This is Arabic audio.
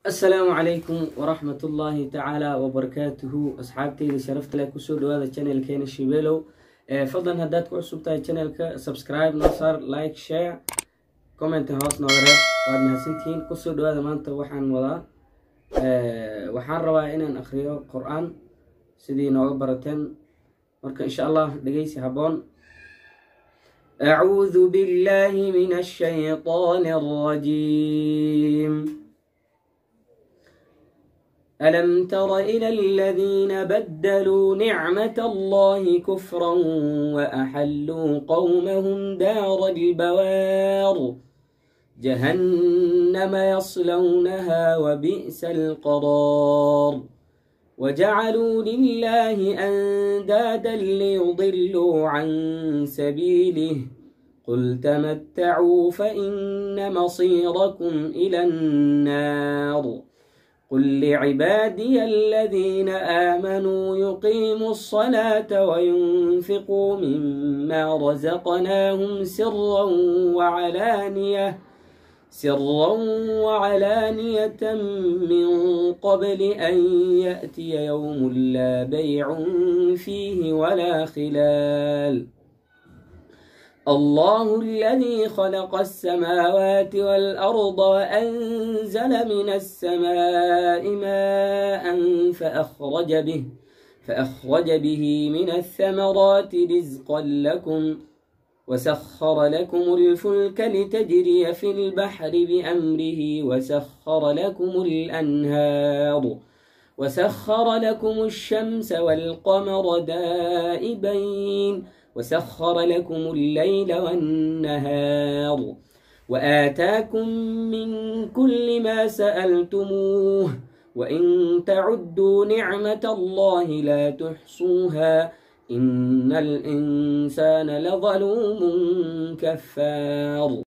السلام عليكم ورحمة الله تعالى وبركاته. أصحابتي اللي شرفت لك وسود هذا الشانل كين الشيبيلو. فضلا هداتك عصب تاي الشانل سبسكرايب نصر لايك شير كومنت هاوس نغرب وعد مهسنتين كسود هذا ما أنت وحن ولا وحن رواينا نأخريه القرآن سيدي نوبرتين مرك إن شاء الله دقيسي هبون. أعوذ بالله من الشيطان الرجيم. ألم تر إلى الذين بدلوا نعمة الله كفرا وأحلوا قومهم دار البوار جهنم يصلونها وبئس القرار وجعلوا لله أندادا ليضلوا عن سبيله قل تمتعوا فإن مصيركم إلى النار قل لعبادي الذين آمنوا يقيموا الصلاة وينفقوا مما رزقناهم سرا وعلانية من قبل أن يأتي يوم لا بيع فيه ولا خلال. الله الذي خلق السماوات والأرض وأنزل من السماء ماء فأخرج به من الثمرات رزقا لكم وسخر لكم الفلك لتجري في البحر بأمره وسخر لكم الأنهار وسخر لكم الشمس والقمر دائبين وسخر لكم الليل والنهار وآتاكم من كل ما سألتموه وإن تعدوا نعمة الله لا تحصوها إن الإنسان لظلوم كفار.